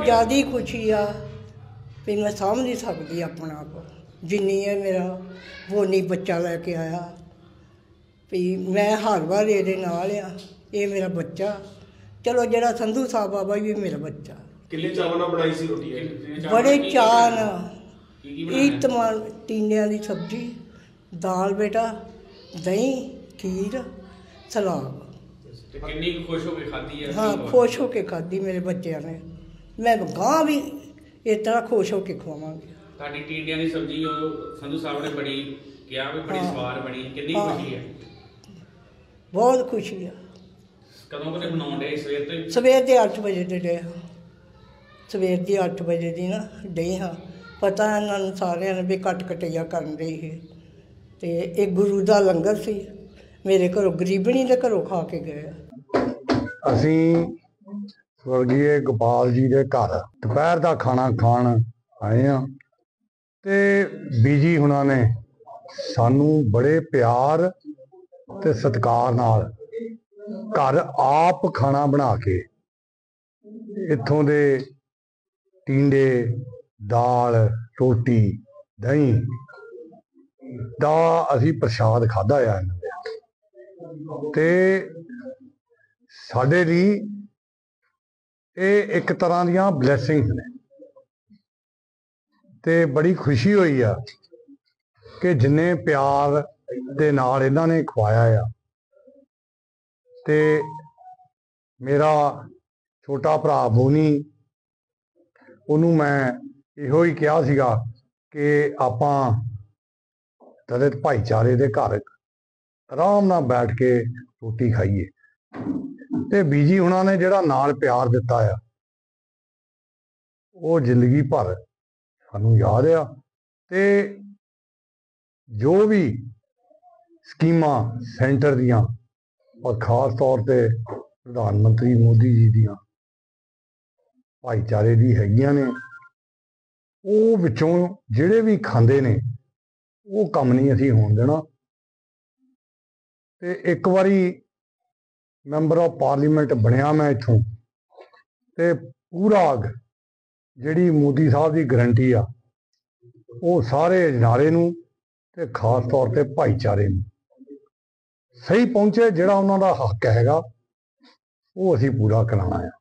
ज़्यादा खुशी आ भी मैं सामभ नहीं सकती अपना आप जिन्नी है। मेरा वो नहीं बच्चा लैके आया भी मैं हर बार ये नाल आ, ये मेरा बच्चा। चलो जरा संधू साहब बाबा भी मेरा बच्चा। किन्ने चाव नाल बनाई सी रोटी? बड़े चाव नाल। ईतमान टींडियां दी सब्जी, दाल बेटा, दही, खीर, सलाद। कितनी खुश होकर खाधी है? हाँ, खुश होकर खाधी मेरे बच्चों ने। मैं गां भी इस तरह खुश होकर खवावांगी। ਤੁਹਾਡੀ ਟੀਂਡਿਆਂ ਦੀ ਸਬਜ਼ੀ ਉਹ ਸੰਧੂ ਸਾਹਿਬ ਨੇ ਬੜੀ ਕਿਹਾ ਵੀ ਬੜੀ ਸਵਾਦ ਬਣੀ, ਕਿੰਨੀ ਖੁਸ਼ੀ ਹੈ? ਬਹੁਤ ਖੁਸ਼ੀ ਆ। ਕਦੋਂ ਕਦੇ ਬਣਾਉਂਦੇ? ਸਵੇਰ ਤੋਂ? ਸਵੇਰ ਦੇ 8 ਵਜੇ ਦੇ ਡੇ ਹਾਂ। ਸਵੇਰ ਦੀ 8 ਵਜੇ ਦੀ ਨਾ ਡੇ ਹਾਂ। ਪਤਾ ਇਹਨਾਂ ਨੂੰ ਸਾਰਿਆਂ ਨੇ ਵੀ ਕੱਟ ਕਟਈਆ ਕਰਨ ਰਹੀ ਹੈ ਤੇ ਇਹ ਗੁਰੂ ਦਾ ਲੰਗਰ ਸੀ। ਮੇਰੇ ਘਰੋਂ ਗਰੀਬਣੀ ਦੇ ਘਰੋਂ ਖਾ ਕੇ ਗਏ ਆ। ਅਸੀਂ ਸਵਰਗੀ ਗੋਪਾਲ ਜੀ ਦੇ ਘਰ ਦੁਪਹਿਰ ਦਾ ਖਾਣਾ ਖਾਣ ਆਏ ਹਾਂ ਤੇ ਬੀਜੀ ਹੁਣਾਂ ਨੇ ਸਾਨੂੰ ਬੜੇ ਪਿਆਰ ਤੇ ਸਤਿਕਾਰ ਨਾਲ ਘਰ ਆਪ ਖਾਣਾ ਬਣਾ ਕੇ ਇੱਥੋਂ ਦੇ ਟੀਂਡੇ, ਦਾਲ, ਰੋਟੀ, ਦਹੀਂ ਦਾ ਅਸੀਂ ਪ੍ਰਸ਼ਾਦ ਖਾਧਾ ਆ ਇਹਨਾਂ ਦੇ। ਤੇ ਸਾਡੇ ਲਈ ਇਹ ਇੱਕ ਤਰ੍ਹਾਂ ਦੀਆਂ ਬਲੈਸਿੰਗਸ ਨੇ ਤੇ ਬੜੀ ਖੁਸ਼ੀ ਹੋਈ ਆ ਕਿ ਜਿੰਨੇ ਪਿਆਰ ਦੇ ਨਾਲ ਇਹਨਾਂ ਨੇ ਖਵਾਇਆ ਆ। ਤੇ ਮੇਰਾ ਛੋਟਾ ਭਰਾ ਬੋਨੀ, ਉਹਨੂੰ ਮੈਂ ਇਹੋ ਹੀ ਕਿਹਾ ਸੀਗਾ ਕਿ ਆਪਾਂ ਦਲਿਤ ਭਾਈਚਾਰੇ ਦੇ ਘਰ ਆਰਾਮ ਨਾਲ ਬੈਠ ਕੇ ਰੋਟੀ ਖਾਈਏ। ਤੇ ਬੀਜੀ ਉਹਨਾਂ ਨੇ ਜਿਹੜਾ ਨਾਲ ਪਿਆਰ ਦਿੱਤਾ ਆ ਉਹ ਜ਼ਿੰਦਗੀ ਭਰ ਸਾਨੂੰ ਯਾਦ ਆ। ਤੇ ਜੋ ਵੀ ਸਕੀਮਾਂ ਸੈਂਟਰ ਦੀਆਂ ਔਰ ਖਾਸ ਤੌਰ ਤੇ ਪ੍ਰਧਾਨ ਮੰਤਰੀ ਮੋਦੀ ਜੀ ਦੀਆਂ ਭਾਈਚਾਰੇ ਦੀ ਹੈਗੀਆਂ ਨੇ, ਉਹ ਵਿੱਚੋਂ ਜਿਹੜੇ ਵੀ ਖਾਂਦੇ ਨੇ ਉਹ ਕੰਮ ਨਹੀਂ ਅਸੀਂ ਹੋਣ ਦੇਣਾ। ਤੇ ਇੱਕ ਵਾਰੀ ਮੈਂਬਰ ਆਫ ਪਾਰਲੀਮੈਂਟ ਬਣਿਆ ਮੈਂ ਇੱਥੋਂ, ਤੇ ਪੂਰਾ ਜਿਹੜੀ ਮੋਦੀ ਸਾਹਿਬ ਦੀ ਗਰੰਟੀ ਆ ਉਹ ਸਾਰੇ ਅਜਨਾਰੇ ਨੂੰ ਤੇ ਖਾਸ ਤੌਰ ਤੇ ਭਾਈਚਾਰੇ ਨੂੰ ਸਹੀ ਪਹੁੰਚੇ। ਜਿਹੜਾ ਉਹਨਾਂ ਦਾ ਹੱਕ ਹੈਗਾ ਉਹ ਅਸੀਂ ਪੂਰਾ ਕਰਾਉਣਾ ਆ।